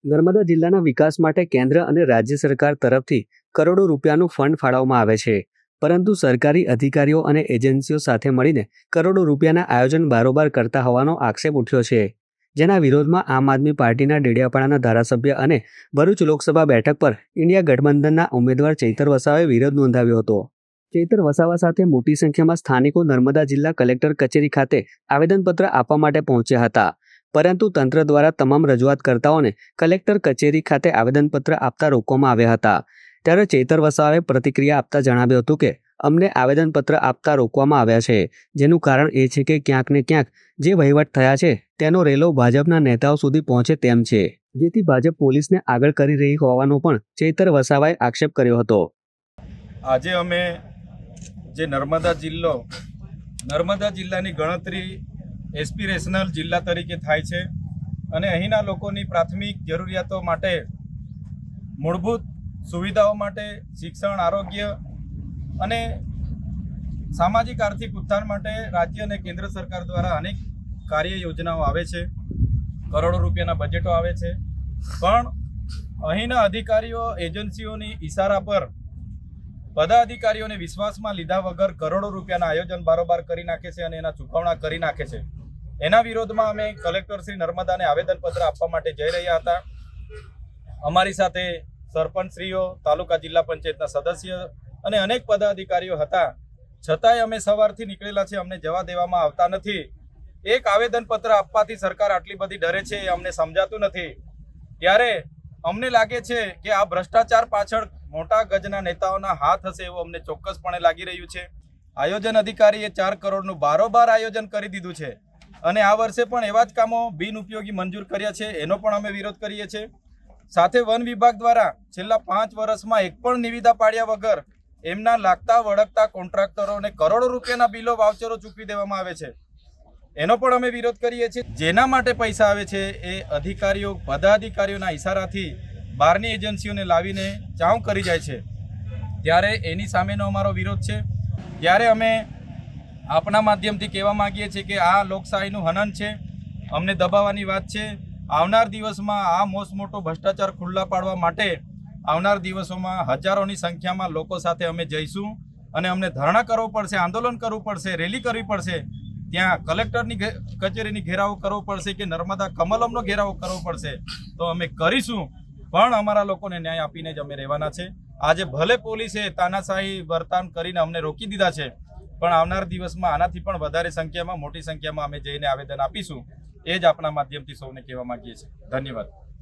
નર્મદા જિલ્લાના વિકાસ માટે કેન્દ્ર અને રાજ્ય સરકાર તરફથી કરોડો રૂપિયાનું ફંડ ફાળવવામાં આવે છે, પરંતુ સરકારી અધિકારીઓ અને એજન્સીઓ સાથે મળીને કરોડો રૂપિયાના આયોજન બારોબાર કરતા હોવાનો આક્ષેપ ઉઠ્યો છે, જેના વિરોધમાં આમ આદમી પાર્ટીના ડેડિયાપાડાના ધારાસભ્ય અને ભરૂચ લોકસભા બેઠક પર ઇન્ડિયા ગઠબંધનના ઉમેદવાર ચૈતર વસાવાએ વિરોધ નોંધાવ્યો હતો. ચૈતર વસાવા સાથે મોટી સંખ્યામાં સ્થાનિકો નર્મદા જિલ્લા કલેક્ટર કચેરી ખાતે આવેદનપત્ર આપવા માટે પહોંચ્યા હતા, પરંતુ તંત્ર દ્વારા તમામ રજૂઆતકર્તાઓને કલેક્ટર કચેરી ખાતે આવેદનપત્ર આપતા રોકવામાં આવ્યા હતા. ત્યારે ચૈતર વસાવાએ પ્રતિક્રિયા આપતા જણાવ્યું હતું કે અમને આવેદનપત્ર આપતા રોકવામાં આવ્યા છે, જેનું કારણ એ છે કે ક્યાંક ને ક્યાંક જે વહીવટ થયા છે તેનો રેલો ભાજપના નેતાઓ સુધી પહોંચે તેમ છે, જેથી ભાજપ પોલીસને આગળ કરી રહી હોવાનો પણ ચૈતર વસાવાએ આક્ષેપ કર્યો હતો. આજે અમે જે નર્મદા જિલ્લાની ગણતરી એસ્પિરેશનલ જિલ્લા તરીકે થાય છે અને અહીંના લોકોની પ્રાથમિક જરૂરિયાતો માટે, મૂળભૂત સુવિધાઓ માટે, શિક્ષણ, આરોગ્ય અને સામાજિક આર્થિક ઉત્થાન માટે રાજ્ય અને કેન્દ્ર સરકાર દ્વારા અનેક કાર્ય યોજનાઓ આવે છે, કરોડો રૂપિયાના બજેટો આવે છે, પણ અહીંના અધિકારીઓ એજન્સીઓની ઇશારા પર પદાધિકારીઓને વિશ્વાસમાં લીધા વગર કરોડો રૂપિયાના આયોજન બારોબાર કરી નાખે છે અને એના ચૂકવણા કરી નાખે છે. એના વિરોધમાં અમે કલેક્ટર શ્રી નર્મદાને આવેદનપત્ર આપવા માટે જઈ રહ્યા હતા. અમારી સાથે સરપંચશ્રીઓ, તાલુકા જિલ્લા પંચાયતના સદસ્ય અને અનેક પદાધિકારીઓ હતા, છતાંય અમે સવારથી નીકળેલા છે, અમને જવા દેવામાં આવતા નથી. એક આવેદનપત્ર આપવાથી સરકાર આટલી બધી ડરે છે એ અમને સમજાતું નથી. ત્યારે અમને લાગે છે કે આ ભ્રષ્ટાચાર પાછળ મોટા ગજના નેતાઓના હાથ હશે એવું અમને ચોક્કસપણે લાગી રહ્યું છે. આયોજન અધિકારીએ 4 કરોડનું બારોબાર આયોજન કરી દીધું છે અને આ વર્ષે પણ એવા જ કામો બિનઉપયોગી મંજૂર કર્યા છે, એનો પણ અમે વિરોધ કરીએ છીએ. સાથે વન વિભાગ દ્વારા છેલ્લા 5 વર્ષમાં એક પણ નિવિદા પાડ્યા વગર એમના લાગતા વળગતા કોન્ટ્રાક્ટરોને કરોડો રૂપિયાના બિલો, વાઉચરો ચૂકવી દેવામાં આવે છે, એનો પણ અમે વિરોધ કરીએ છીએ. જેના માટે પૈસા આવે છે એ અધિકારીઓ, પદાધિકારીઓના ઇશારાથી બહારની એજન્સીઓને લાવીને ચાઉ કરી જાય છે, ત્યારે એની સામેનો અમારો વિરોધ છે. ત્યારે અમે આપણા માધ્યમથી કહેવા માગીએ છીએ કે આ લોકશાહીનું હનન છે, અમને દબાવવાની વાત છે. આવનાર દિવસમાં આ મોટો ભ્રષ્ટાચાર ખુલ્લા પાડવા માટે આવનાર દિવસોમાં હજારોની સંખ્યામાં લોકો સાથે અમે જઈશું અને અમને ધરણા કરવો પડશે, આંદોલન કરવું પડશે, રેલી કરવી પડશે, ત્યાં કલેક્ટરની કચેરીની ઘેરાવો કરવો પડશે કે નર્મદા કમલમનો ઘેરાવો કરવો પડશે, તો અમે કરીશું. પણ અમારા લોકોને ન્યાય આપીને જ અમે રહેવાના છે. આજે ભલે પોલીસે તાનાશાહી વર્તન કરીને અમને રોકી દીધા છે, પણ આવનાર દિવસમાં આનાથી પણ વધારે સંખ્યામાં, મોટી સંખ્યામાં અમે જઈને આવેદન આપીશું. એ જ આપણા માધ્યમથી સૌને કહેવા માંગીએ છીએ. ધન્યવાદ.